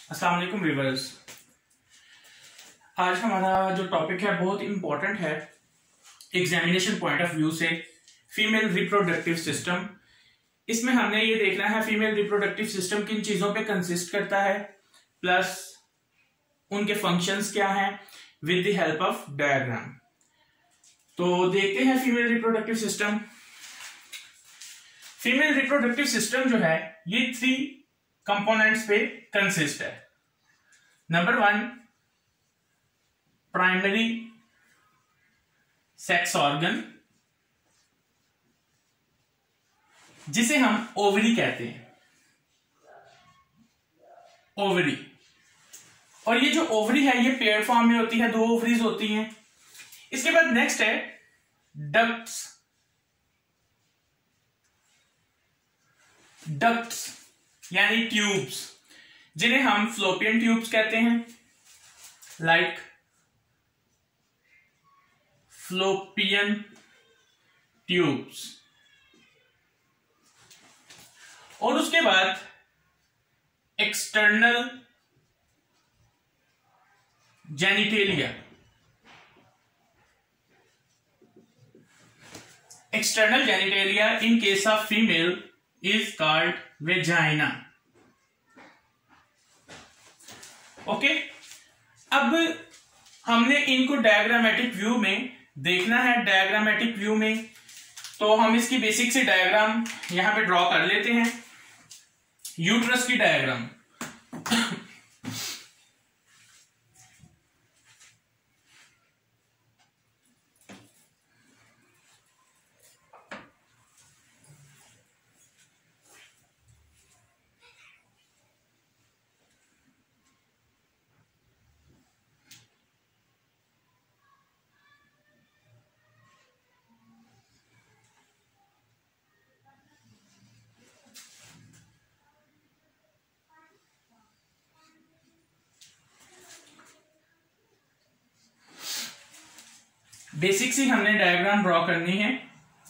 अस्सलाम वालेकुम व्यूअर्स। आज हमारा जो टॉपिक है बहुत इंपॉर्टेंट है एग्जामिनेशन पॉइंट ऑफ व्यू से, फीमेल रिप्रोडक्टिव सिस्टम। इसमें हमने ये देखना है फीमेल रिप्रोडक्टिव सिस्टम किन चीजों पे कंसिस्ट करता है, प्लस उनके फंक्शंस क्या हैं with the help of diagram. तो देखते हैं female reproductive system. Female reproductive system जो है ये 3 कंपोनेंट्स पे कंसिस्ट है। नंबर 1 प्राइमरी सेक्स ऑर्गन, जिसे हम ओवरी कहते हैं। ओवरी, और ये जो ओवरी है ये पेयर फॉर्म में होती है, 2 ओवरीज होती हैं। इसके बाद नेक्स्ट है डक्ट्स। डक्ट्स यानी ट्यूब्स, जिन्हें हम फ्लोपियन ट्यूब्स कहते हैं, लाइक फ्लोपियन ट्यूब्स। और उसके बाद external genitalia. External genitalia in case of female is called vagina. Okay, अब हमने इनको डायग्रामेटिक व्यू में देखना है। डायग्रामेटिक व्यू में तो हम इसकी बेसिक सी डायग्राम यहां पे ड्रॉ कर लेते हैं। यूट्रस की डायग्राम। बेसिक सी हमने डायग्राम ड्रॉ करनी है।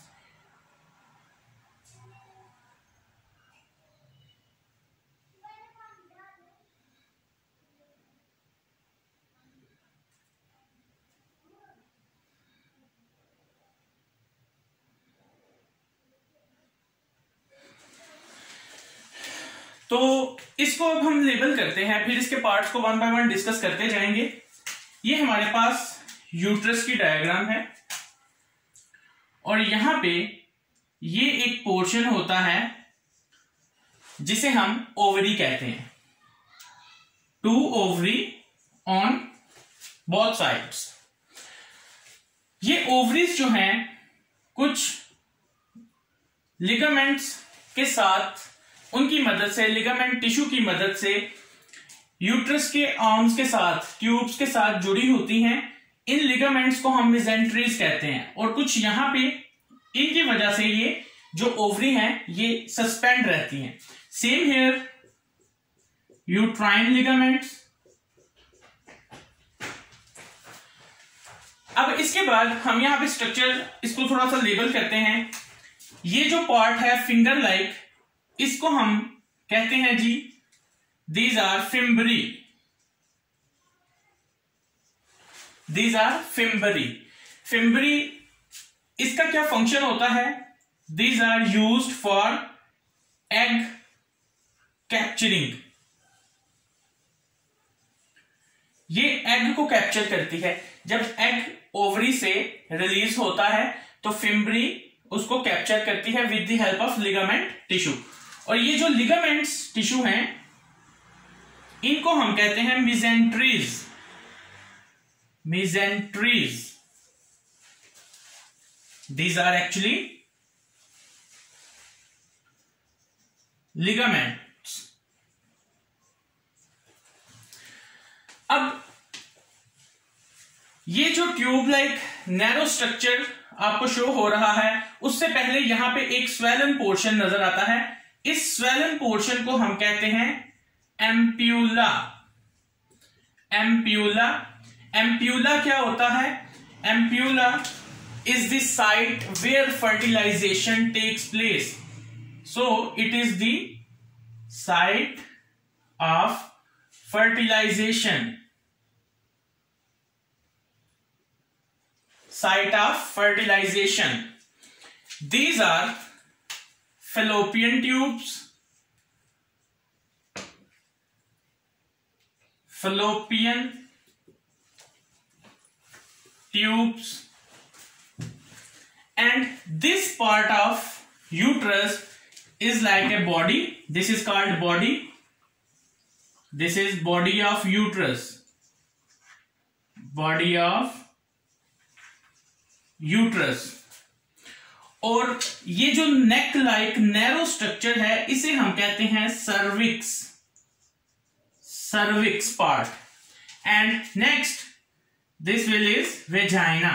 तो इसको अब हम लेबल करते हैं, फिर इसके पार्ट्स को 1 बाय 1 डिस्कस करते जाएंगे। ये हमारे पास यूट्रस की डायग्राम है और यहां पे ये एक पोर्शन होता है जिसे हम ओवरी कहते हैं। 2 ओवरी ऑन बोथ साइड्स। ये ओवरीज जो हैं कुछ लिगामेंट्स के साथ, उनकी मदद से, लिगामेंट टिश्यू की मदद से यूट्रस के आर्म्स के साथ, ट्यूब्स के साथ जुड़ी होती हैं। इन लिगामेंट्स को हम मिजेंट्रीज कहते हैं। और कुछ यहां पे इनकी वजह से ये जो ओवरी हैं ये सस्पेंड रहती हैं। Same here uterine ligaments. अब इसके बाद हम यहां पे स्ट्रक्चर इसको थोड़ा सा लेबल करते हैं। ये जो पार्ट है फिंगर लाइक, इसको हम कहते हैं जी these are fimbriae. These are fimbriae. Fimbriae, इसका क्या फंक्शन होता है? These are used for egg capturing. ये एग को कैप्चर करती है। जब एग ओवरी से रिलीज होता है तो फिम्बरी उसको कैप्चर करती है with the help of ligament tissue. और ये जो लिगामेंट्स टिश्यू हैं इनको हम कहते हैं mesenteries. Mesenteries. These are actually ligaments. अब ये जो ट्यूब लाइक नैरो स्ट्रक्चर आपको शो हो रहा है, उससे पहले यहां पे एक स्वेलन पोर्शन नजर आता है। इस स्वेलन पोर्शन को हम कहते हैं एम्प्यूला। एम्प्यूला। एम्प्यूला क्या होता है? Ampulla is the site where fertilization takes place. So it is the site of fertilization, site of fertilization. These are fallopian tubes, and this part of uterus is like a body. This is called body. This is body of uterus. Body of uterus. और ये जो नेक like narrow structure है इसे हम कहते हैं cervix. Cervix part. And next this will is vagina.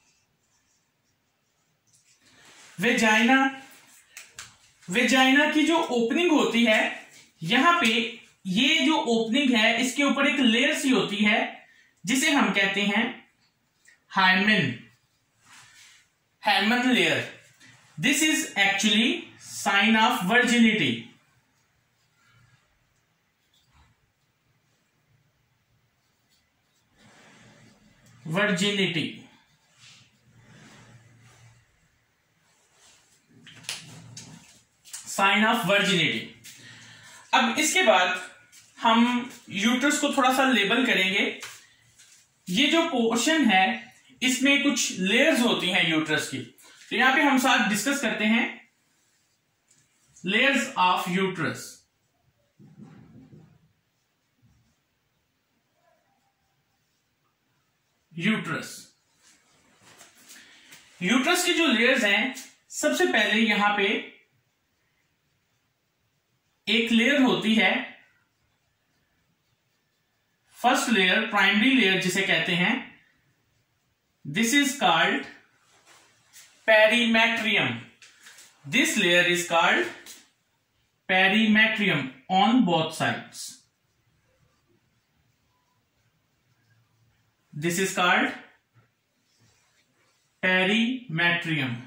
Vagina की जो ओपनिंग होती है, यहां पे ये जो ओपनिंग है इसके ऊपर एक लेयर सी होती है जिसे हम कहते हैं hymen layer. This is actually sign of virginity. Sign of virginity. अब इसके बाद हम यूट्रस को थोड़ा सा लेबल करेंगे. ये जो पोर्शन है इसमें कुछ लेयर्स होती हैं यूट्रस की, तो यहां पे हम साथ डिस्कस करते हैं लेयर्स ऑफ यूट्रस. यूट्रस की जो लेयर्स हैं, सबसे पहले यहां पे एक लेयर होती है, फर्स्ट लेयर, प्राइमरी लेयर जिसे कहते हैं. This is called perimetrium. This layer is called perimetrium on both sides. This is called perimetrium.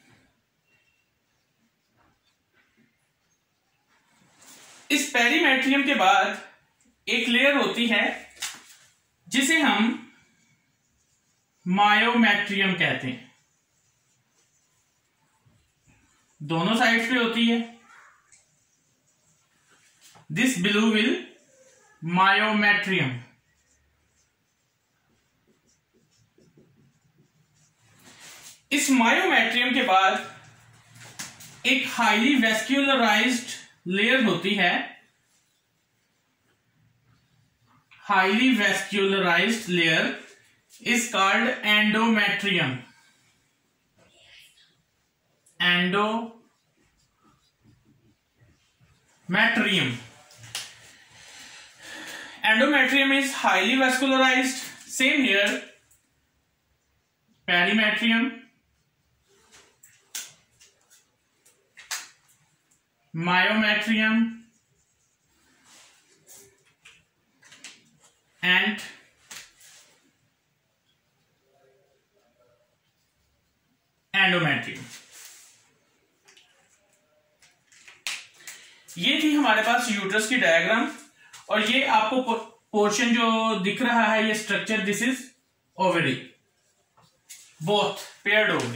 इस पेरीमेट्रियम के बाद एक लेयर होती है जिसे हम मायोमेट्रियम कहते हैं. दोनों साइड्स पे होती है. This below will myometrium. इस मायोमेट्रियम के बाद एक हाईली वेस्क्युलराइज्ड लेयर होती है. Highly vascularized layer is called endometrium. Endometrium is highly vascularized. Same here. Perimetrium, myometrium, and endometrium. ये थी हमारे पास यूट्रस की डायग्राम. और ये आपको पोर्शन जो दिख रहा है, ये structure, this is ovary, both paired ovary.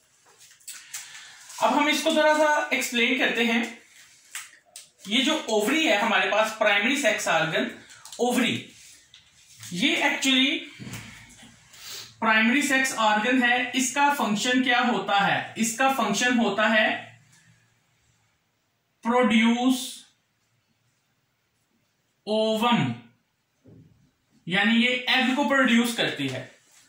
अब हम इसको थोड़ा सा एक्सप्लेन करते हैं. ये जो ओवरी है हमारे पास, प्राइमरी सेक्स ऑर्गन ओवरी, ये एक्चुअली प्राइमरी सेक्स ऑर्गन है. इसका फंक्शन क्या होता है? इसका फंक्शन होता है प्रोड्यूस ओवम, यानी ये एग को प्रोड्यूस करती है.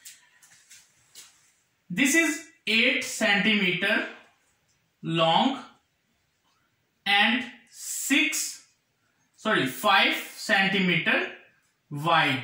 This is 8 centimetre long and 5 centimetre wide.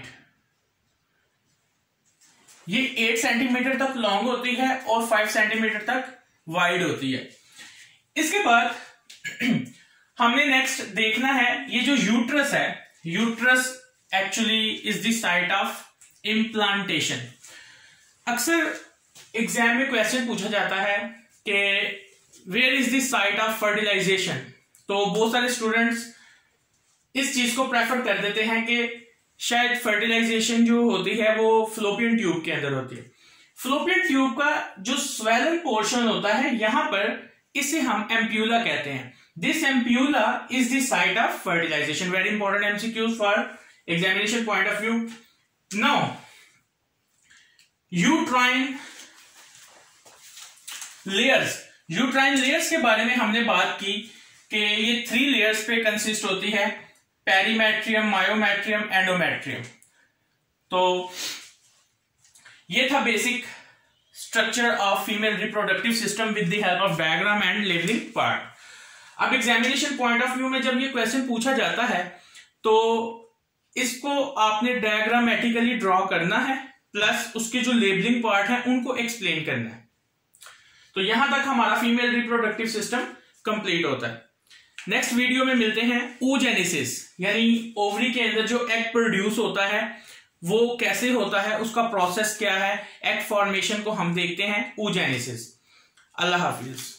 ये 8 सेंटीमीटर तक लॉन्ग होती है और 5 सेंटीमीटर तक वाइड होती है. इसके बाद हमने नेक्स्ट देखना है, ये जो यूट्रस है, uterus actually is the site of implantation. अक्सर एग्जाम में क्वेश्चन पूछा जाता है कि where is the site of fertilization. तो बहुत सारे स्टूडेंट्स इस चीज को प्रेफर कर देते हैं कि शायद फर्टिलाइजेशन जो होती है वो फ्लोपियन ट्यूब के अंदर होती है। फ्लोपियन ट्यूब का जो स्वेलन पोर्शन होता है यहां पर, इसे हम एम्प्यूला कहते हैं। This ampulla is the site of fertilization. Very important MCQs for examination point of view. Now uterine layers. Uterine layers के बारे में हमने बात की कि ये 3 लेयर्स पे कंसिस्ट होती है, पेरीमेट्रियम, मायोमेट्रियम, एंडोमेट्रियम। तो ये था basic structure of female reproductive system with the help of diagram and labelling part. अब एग्जामिनेशन पॉइंट ऑफ व्यू में जब ये क्वेश्चन पूछा जाता है तो इसको आपने डायग्रामेटिकली ड्रॉ करना है, प्लस उसके जो लेबलिंग पार्ट है उनको एक्सप्लेन करना है। तो यहां तक हमारा फीमेल रिप्रोडक्टिव सिस्टम कंप्लीट होता है। नेक्स्ट वीडियो में मिलते हैं oogenesis, यानी ओवरी के अंदर जो एग प्रोड्यूस होता है वो कैसे होता है, उसका प्रोसेस क्या है, एग फॉर्मेशन को हम देखते हैं oogenesis। अल्लाह हाफिज।